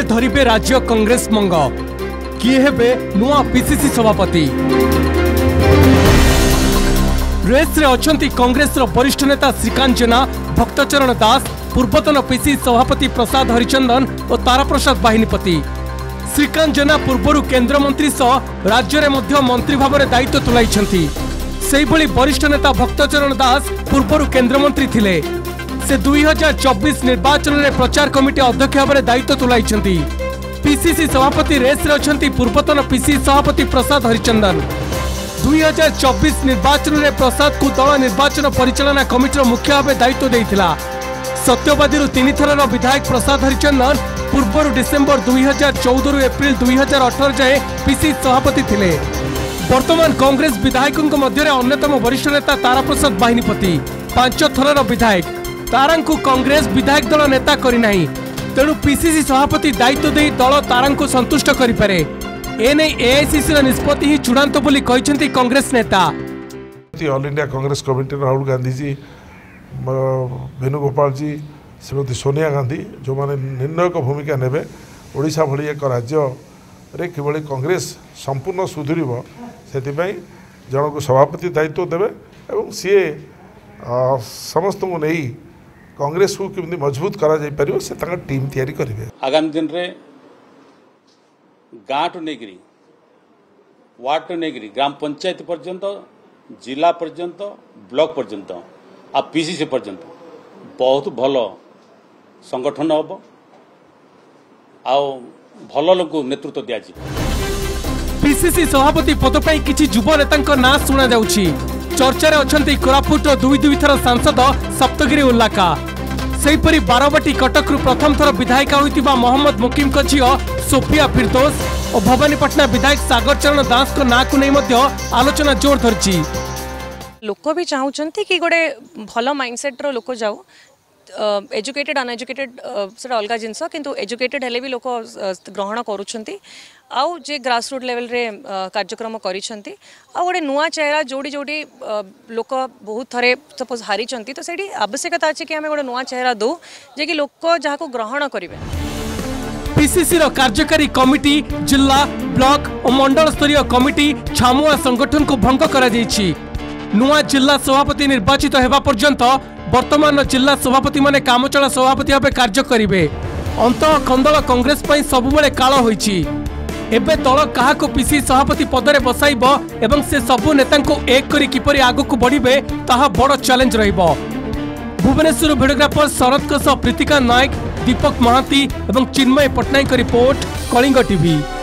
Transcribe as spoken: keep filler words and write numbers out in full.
किए धरिबे राज्य कांग्रेस मंग किए हेबे नुआ पीसीसी सभापति। रेस रे अछंती कांग्रेस रो वरिष्ठ नेता श्रीकांत जेना, भक्तचरण दास, पूर्वतन पीसीसी सभापति प्रसाद हरिचंदन और तारा प्रसाद बाहिनीपति। श्रीकांत जेना पूर्वरु केंद्र मंत्री सह राज्य में मंत्री भाव में दायित्व तुलाई। से वरिष्ठ नेता भक्तचरण दास पूर्वरु केंद्र मंत्री थिले। से दुई हजार चौबीस निर्वाचन में प्रचार कमिटी अध्यक्ष भाव में दायित्व तुलाई। पीसीसी सभापति रेस रे अछंती पूर्वतन पीसीसी सभापति प्रसाद हरिचंदन। दुई हजार चौबीस निर्वाचन में प्रसाद को दल निर्वाचन परिचालना कमिटी मुख्य भाव दायित्व देइथिला। सत्यवादी तीन थर विधायक प्रसाद हरिचंदन पूर्व डिसेम्बर दुई हजार चौदह रु एप्रिल दुई हजार अठारह जाए पीसीसी सभापति थिले। वर्तमान कांग्रेस विधायकों मध्य अन्यतम वरिष्ठ नेता तारा प्रसाद बाहिनीपति। पांच थर विधायक तारा कांग्रेस विधायक दल नेता करना, तेणु पीसीसी सभापति दायित्व दे दल तारा संतुष्ट करें। एने एआईसीसी निष्पत्ति ही चूड़ांत बोली कहते कांग्रेस नेता। All India Congress committee Rahul Gandhi ji, Venugopal ji, Shrimati Sonia Gandhi जो माने निर्णायक भूमिका नेबे ओडिशा भली एक राज्य रे किभली कांग्रेस संपूर्ण सुधुरिब से जन को सभापति दायित्व देवे एवं सी समस्त को नहीं कांग्रेस को किमती मजबूत करा जाय परियो से ताका टीम तैयारी करिवे। आगामी दिन रे गाँ टू नेगिरी वार्ड टू नेगिरी ग्राम पंचायत पर्यंत जिला पर्यंत ब्लॉक पर्यंत आ पीसीसी पर्यंत बहुत भल संगठन हम आउ भल लोक नेतृत्व दिया। पीसीसी सभापति पद पर किछि युवा नेता ना शुणा जाउछि। चर्चार अछंती कोरापुट दुई दुई थर सांसद सप्तगिरी उल्लाका। सेहीपरि बारवाटी कटक प्रथम थर विधायिका होइतिबा मोहम्मद मुकीम को झियो सोफिया फिरदौस और भवानीपटना विधायक सागर चरण दास को ना को नहीं मध्य आलोचना जोर धरछि। लोक भी चाहूँगी कि गोटे भल माइंडसेट रो लोक जाऊ। एजुकेटेड अनएजुकेटेड सेटा अलग जिनस किंतु एजुकेटेड हेले भी लोक ग्रहण करुछंती आउ जे ग्रास रूट लेवल रे कार्यक्रम करिछंती आ गोटे नुआ चेहरा जोड़ी जोड़ी लोक बहुत थरे सपोज हारी चंती तो सेठी आवश्यकता अछि कि हमें गोटे नुआ चेहरा दो जे कि लोक जहा को ग्रहण करिवे। पीसीसी रो कार्यकारी कमिटी जिला ब्लॉक और मंडल स्तरीय कमिटी छामुआ संगठन को भंग करा जायछि। नुआ जिला सभापति निर्वाचित हेबा पर्यंत वर्तमान जिला सभापति माने कामचला सभापति भाव कार्य करिवे। अंतः खंडल कांग्रेस पई सबुबेले काल होईछि। एबे दल काहाको पीसीसी सभापति पदरे बसाइबो एवं से सबु नेता को एक करी किपरि आगु को बढ़िबे ताहा बड़ चैलेंज रहिबो। भुवनेश्वर वीडियोग्राफर शरद प्रीतिका नायक, दीपक महांती एवं चिन्मय पटनायक रिपोर्ट, कलिंग टीवी।